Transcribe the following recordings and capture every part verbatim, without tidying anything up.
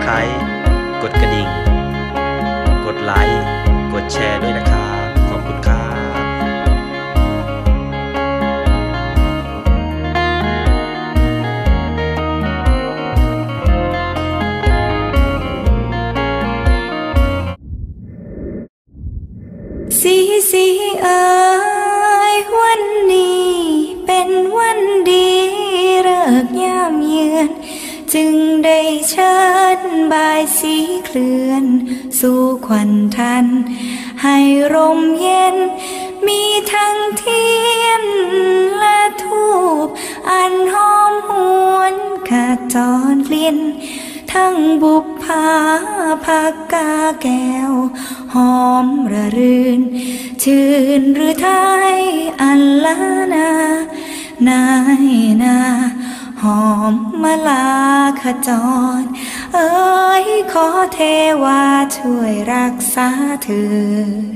Subscribe กดกระดิ่งกดไลค์กดแชร์ด้วยนะครับขอบคุณครับสีสีเอ๋ยวันนี้เป็นวันดีเลิกยามเยือนจึงได้เชิญบายสีเคลื่อนสู่ขวัญทันให้ร่มเย็นมีทั้งเทียนและทูปอันหอมหวนขจรกลิ่นทั้งบุพภาผักกาแก้วหอมระรื่นชื่นหรือไทยอันละนานายนาหอมมาลาขจรเอ้ยขอเทวาช่วยรักษาเถิด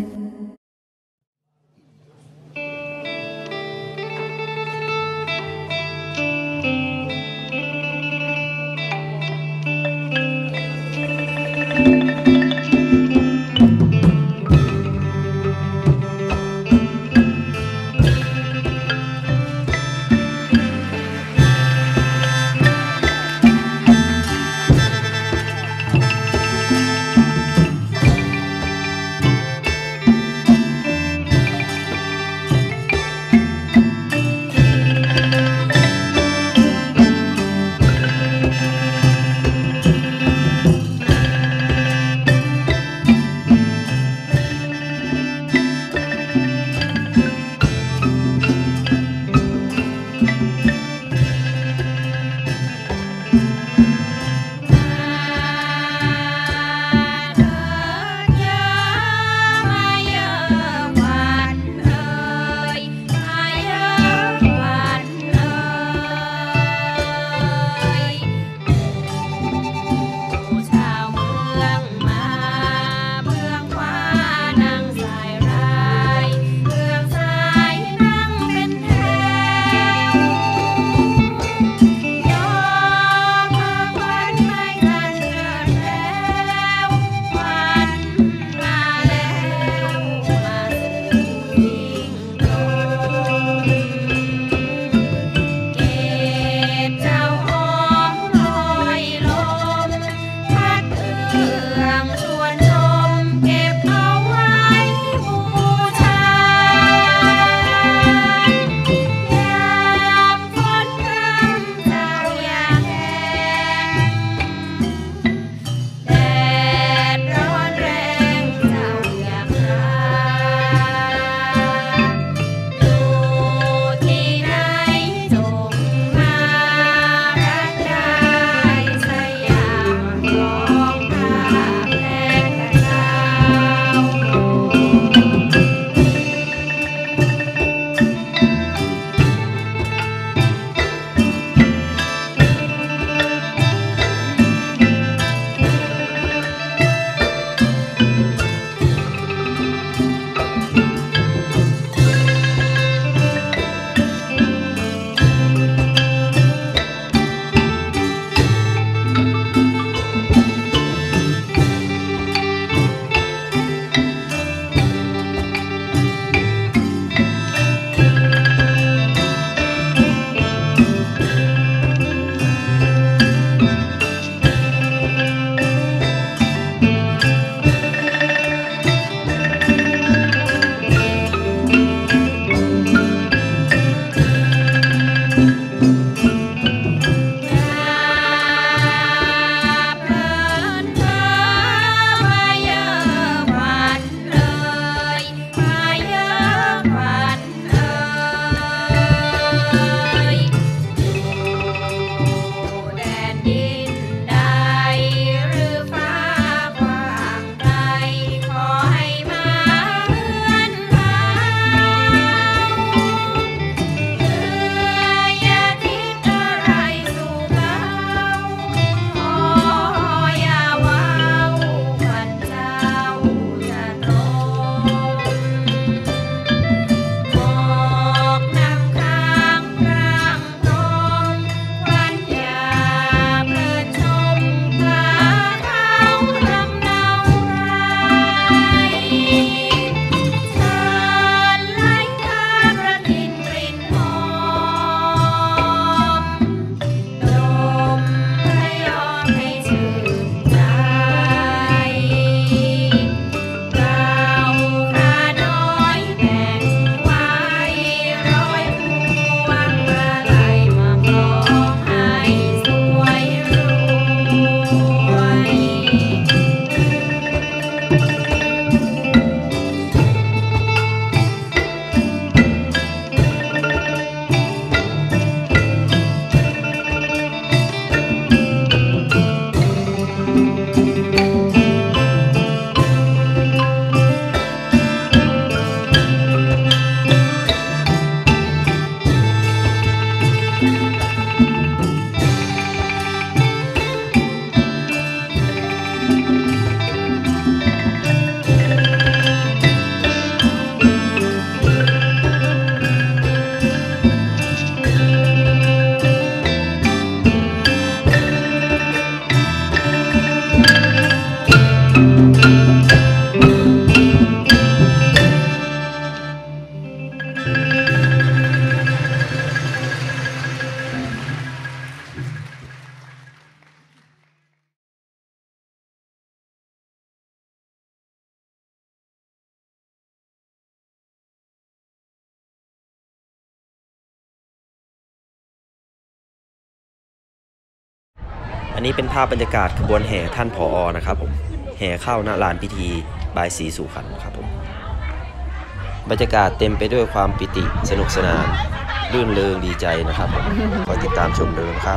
อันนี้เป็นภาพบรรยากาศขบวนแห่ท่านผอ.นะครับผมแห่เข้าณลานพิธีบายสีสู่ขวัญครับผมบรรยากาศเต็มไปด้วยความปิติสนุกสนานรื่นเริงดีใจนะครับผมขอติดตามชมเลยนะครับ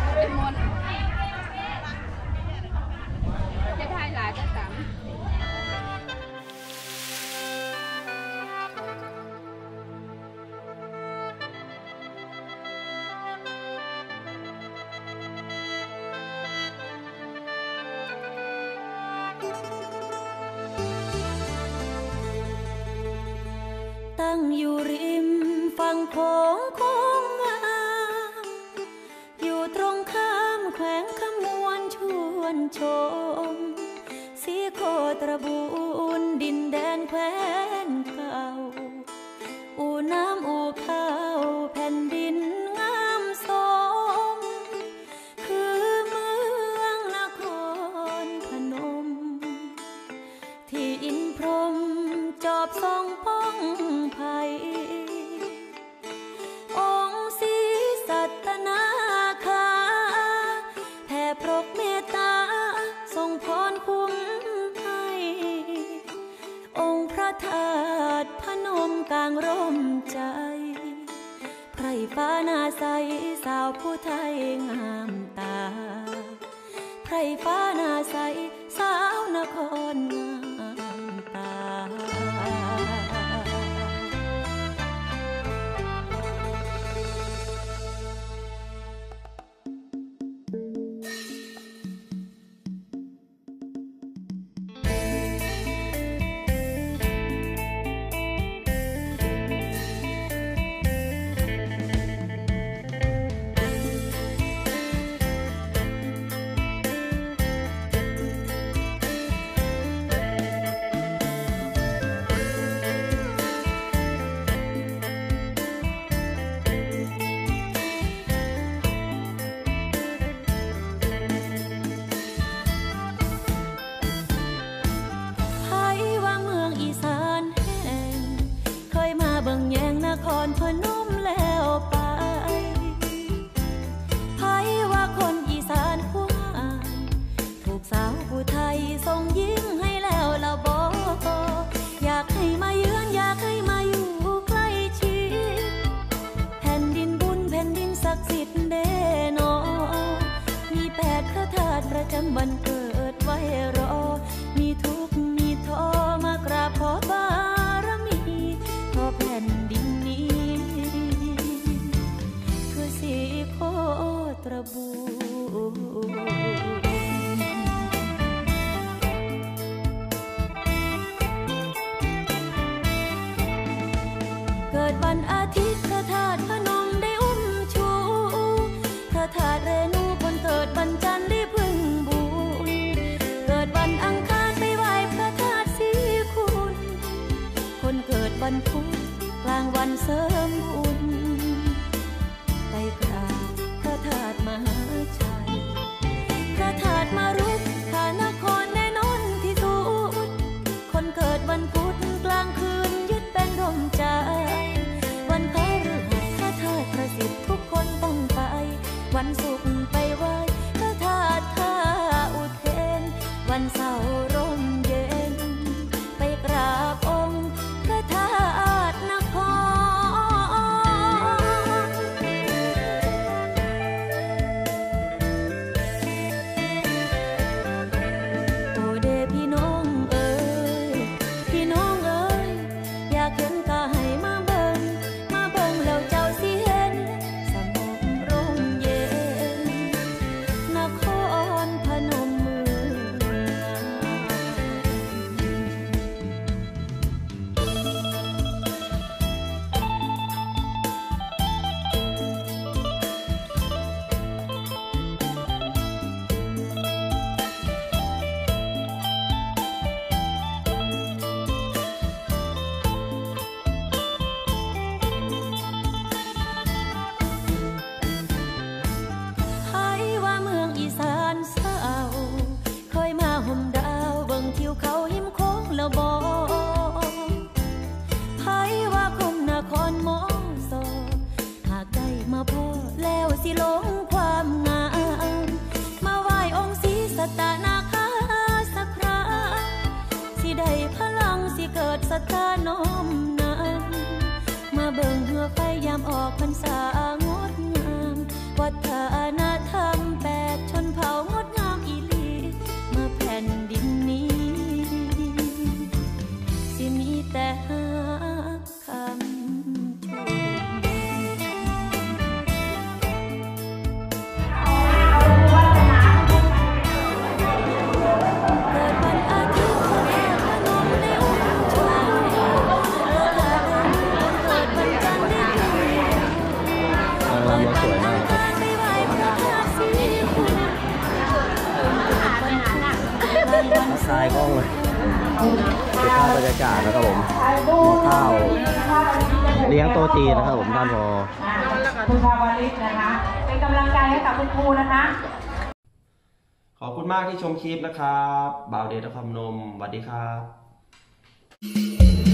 ตั้งอยู่ริมฝั่งโขงโค้งงามอยู่ตรงข้ามแขวงขมวนชวนชมสีโคตรบูนดินแดนแคว้นเก่าอู่น้ำอู่ข้าวแผ่นดินงามสมคือเมืองนครพนมที่อินพรหมจอบทรงป้องภัยองค์ศรีสัตนาคาแผ่ปรกเมตตาทรงพรคุ้มให้องค์พระธาตุพนมกลางร่มใจไพรฟ้าหน้าใสสาวผู้ไทยงามตาไพรฟ้าหน้าใสสาวนครงามตาพนมแล้วไปไผว่าคนอีสานควายถูกสาวผู้ไทยส่งยิ้มให้แล้วละบ่อยากให้มาเยือนอยากให้มาอยู่ใกล้ชิดแผ่นดินบุญแผ่นดินศักดิ์สิทธิ์เด้นอมีแปดพระธาตุประจำวันเกิดไว้รอมีทุกข์มีท้อมากราบขอบารมีขอแผ่นดินสีโคตรบูเกิดวันอาทิตย์พระธาตุพนมได้อุ้มชูพระธาตุเรนูคนเกิดวันจันทร์ได้พึ่งบุญเกิดวันอังคารไปไหว้พระธาตุศรีคุณคนเกิดวันพุธกลางวันเสริมบุญไปกราบพระธาตุมหาชัยพระธาตุมารุกขานครแน่นอนที่สุดคนเกิดวันพุธกลางคืนยึดเป็นร่มใจวันพฤหัสพระธาตุประสิทธิ์ทุกคนต้องไปวันศุกร์ไปไหว้พระธาตุท่าอุเทนวันเสาร์ร่มเย็นไปกราบองค์พระธาตุนครสิลงความงามมาตานมนั้นมาเบิ่งเหือไฟยามออกพรรษางดงามวัฒนธรรมแปดชนเผ่างดงามอีหลีเมื่อแผ่นดินนี้สิมีแต่หักคำชมเกิดวันอาทิตย์พระธาตุพนมในอุ้มชายโลกาเดินเกิดวันจันทร์ได้ดีเกิดวันอังคารได้ไหว้พระธาตุศรีภูมิทรายกล้องเลยเก็บภาพบรรยากาศนะครับผมข้าวเลี้ยงโต๊ะจีนนะครับผมท่านพอคุณชาวลิศนะคะเป็นกำลังใจให้กับคุณครูนะคะขอบคุณมากที่ชมคลิปนะครับบ่าวเดชนครพนมสวัสดีครับ